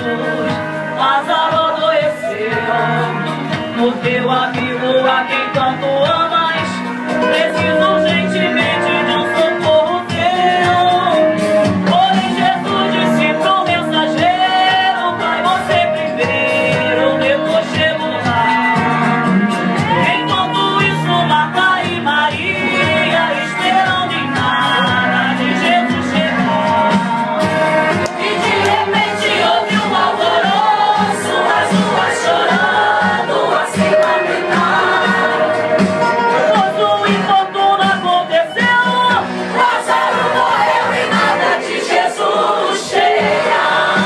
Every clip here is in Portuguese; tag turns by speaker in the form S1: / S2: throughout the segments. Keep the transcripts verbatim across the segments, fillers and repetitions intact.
S1: Lázaro adoeceu. O teu amigo a quem tanto amas precisa urgentemente de um socorro teu. Porém Jesus disse pro mensageiro: vai você primeiro, depois chego lá. Enquanto isso, Marta e Maria esperando em nada de Jesus chegar. E de repente houve um alvoroço, as ruas chorando, assim lamentar. Pois o infortúnio aconteceu, Lázaro morreu e nada de Jesus chega.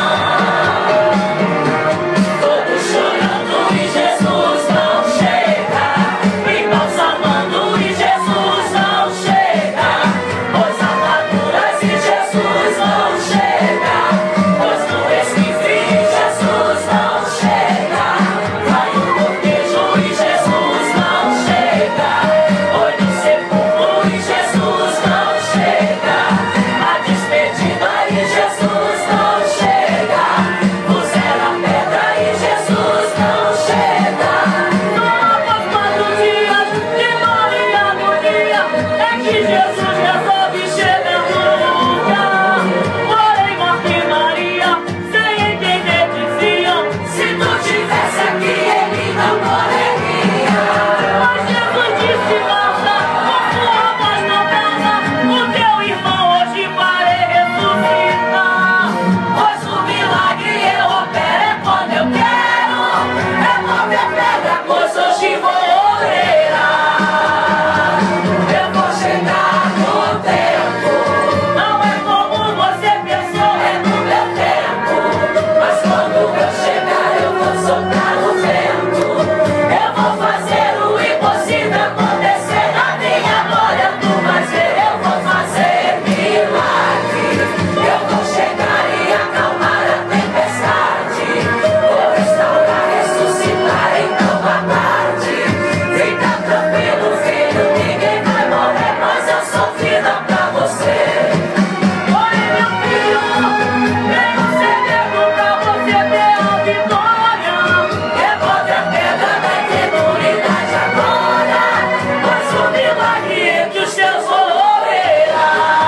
S1: Todos chorando e Jesus não chega, embalsamando e Jesus não chega, pois ataduras e Jesus não chega, pois no esquife Jesus não chega, vai o cortejo e Jesus não chega, foi no sepulcro e Jesus não chega, a despedida e Jesus não chega, puseram a pedra e Jesus não chega. Após quatro dias de dor e agonia, é que Jesus resolve chegar no lugar. Porém Marta e Maria, sem entender, diziam: se tu tivesse aqui, ele não morreria. Mas Jesus disse: Marta, com sua voz não pesa, o teu irmão hoje vai ressuscitar. Pois o milagre eu opero é quando eu quero, remove a pedra, pois hoje vou orar. Eu vou chegar no tempo, não é como você pensou, é no meu tempo. Mas quando eu chegar eu vou soltar o vento, eu vou fazer o impossível acontecer na minha glória. Tu vais ver, eu vou fazer milagre. Eu vou chegar e acalmar a tempestade, vou restaurar, ressuscitar, então aguarde. Fica tranquilo, filho, ninguém vai morrer, mas eu sou vida pra você. Oi, meu filho, tenho um segredo pra você ter a vitória. Remove a pedra da incredulidade agora, pois o milagre entre os teus verá.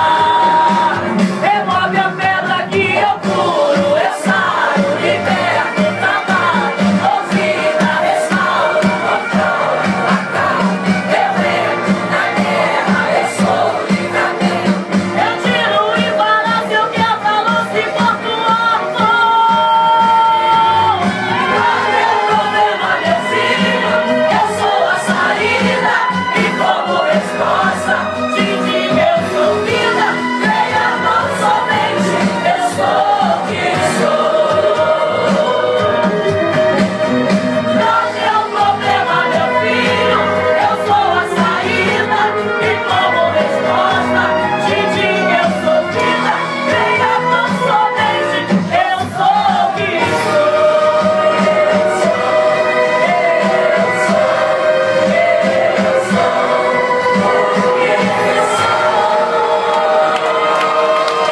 S1: Remove a pedra que eu curo, eu saro, liberto, trabalho, dou vida, restauro, controlo, acalmo, eu entro na guerra, eu sou livramento. Eu tiro o embaraço, eu quebro a lança e boto a mão. Qual é o problema, meu filho? Eu sou a saída, e como resposta, te digo eu